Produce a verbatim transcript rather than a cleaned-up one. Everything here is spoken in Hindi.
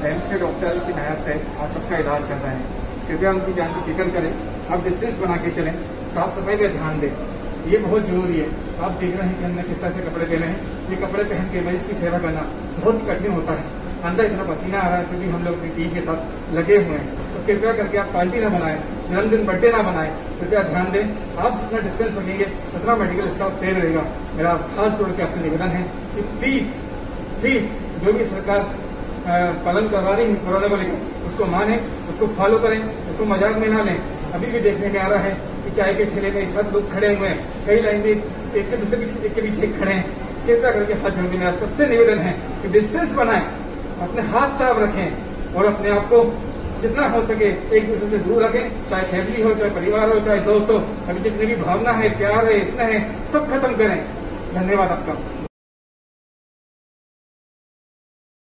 एम्स के डॉक्टर की नया से आज सबका इलाज कर रहे हैं। कृपया उनकी जान की फिक्र करें, आप डिस्टेंस बना के चलें, साफ सफाई पे ध्यान दें, ये बहुत जरूरी है। आप देख रहे हैं कि हमने किस तरह से कपड़े पहने हैं। ये कपड़े पहन के मरीज की सेवा करना बहुत ही कठिन होता है। अंदर इतना पसीना आ रहा है क्योंकि हम लोग अपनी टीम के साथ लगे हुए हैं। तो कृपया करके आप पार्टी ना बनाएं, जन्मदिन बर्थडे ना बनाएं। कृपया ध्यान दें, आप जितना डिस्टेंस रखेंगे उतना मेडिकल स्टाफ सेफ रहेगा। मेरा हाथ जोड़ के आपसे निवेदन है कि प्लीज प्लीज जो भी सरकार पालन करवा रही है कोरोना को लेकर, उसको माने, उसको फॉलो करें, उसको मजाक में ना लें। अभी भी देखने में आ रहा है कि चाय के ठेले में सब लोग खड़े हुए हैं, कई लाइन में एक के दूसरे पीछे एक के पीछे खड़े हैं। कृपया करके हाथ जोड़ के मेरा सबसे निवेदन है कि डिस्टेंस बनाएं, अपने हाथ साफ रखें और अपने आप को जितना हो सके एक दूसरे से दूर रखें। चाहे फैमिली हो, चाहे परिवार हो, चाहे दोस्त हो, अभी जितनी भी भावना है, प्यार है, स्नेह है, सब खत्म करें। धन्यवाद आपका।